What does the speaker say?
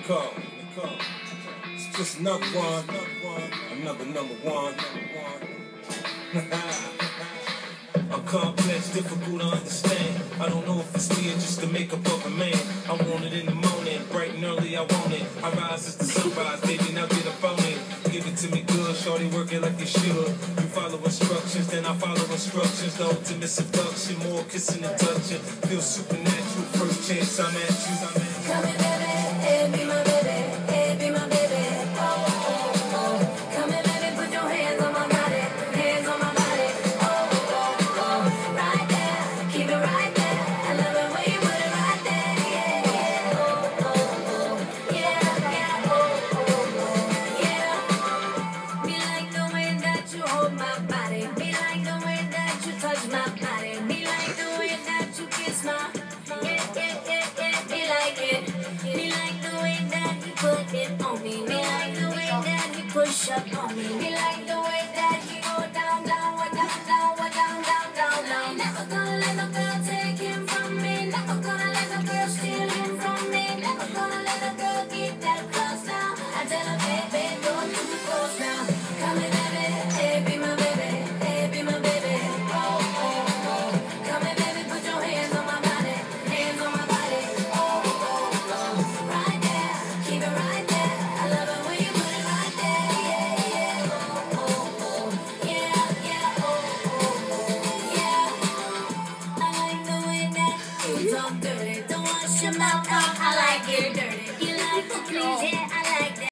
Nicole. It's just another one, another number one. I'm complex, difficult to understand. I don't know if it's me or just the makeup of a man. I want it in the morning, bright and early I want it. I rise as the sunrise, baby, now get up on it. Give it to me good, shorty, work it like you should. You follow instructions, then I follow instructions. The ultimate seduction, more kissing and touching. Feel supernatural, first chance I'm at you. Come here, baby, hey, be my baby, hey, be my baby. Oh, oh, oh. Come here, baby, put your hands on my body, hands on my body. Oh, oh, oh. Right there, keep it right there. I love it when you put it right there. Yeah, yeah. Oh, oh, oh. Yeah, yeah. Oh, oh, oh. Yeah. Me like the way that you hold my body. Me like the way that you touch my body. Me like the way that you kiss my. Me like the way that he put it on me. Me like the way that he push up on me. Me like